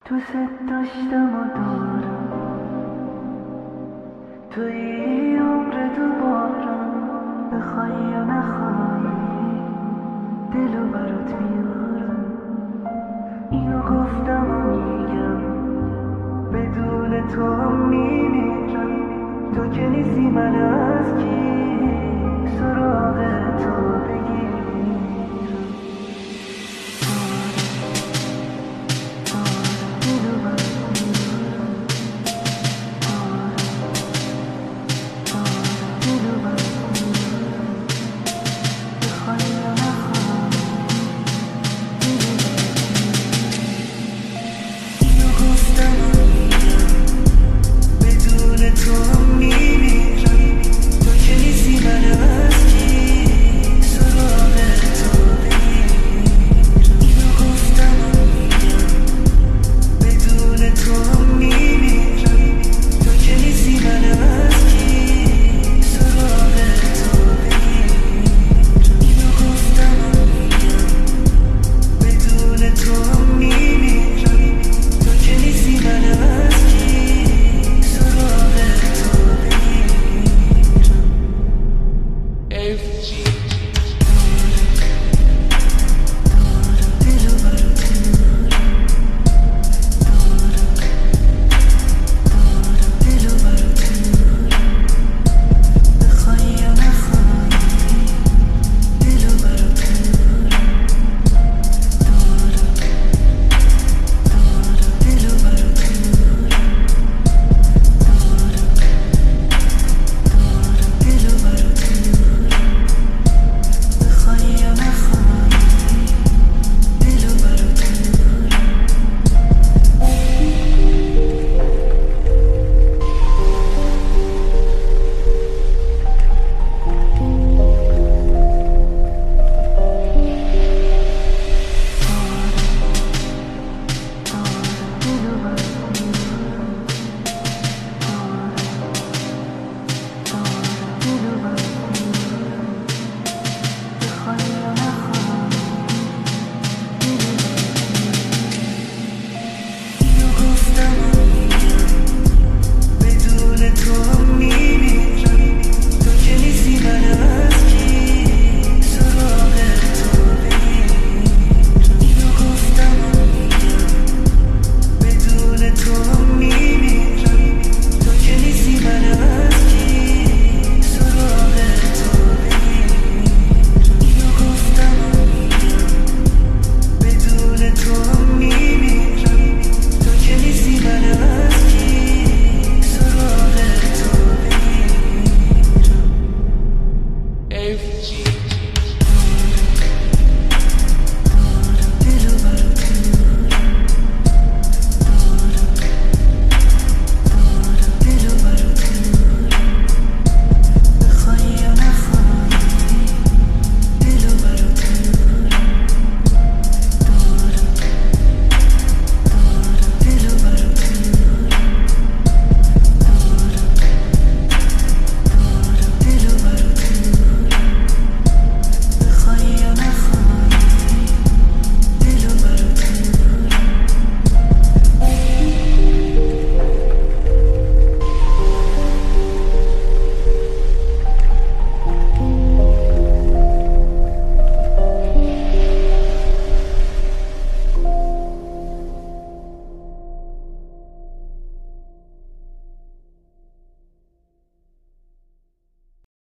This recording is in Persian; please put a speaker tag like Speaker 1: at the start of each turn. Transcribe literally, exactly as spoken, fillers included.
Speaker 1: دوست داشتم و دارم توی عمر دوبارم، بخوای یا نخوای دلو برات میارم. اینو گفتم و میگم بدون تو هم میمیرم. تو که نیستی من از کی سراغ تو بگیرم. دلو برات میارم، دلو برات میارم، بخوای یا نخوای دلو برات میارم. اینو گفتم و میگم بدون تو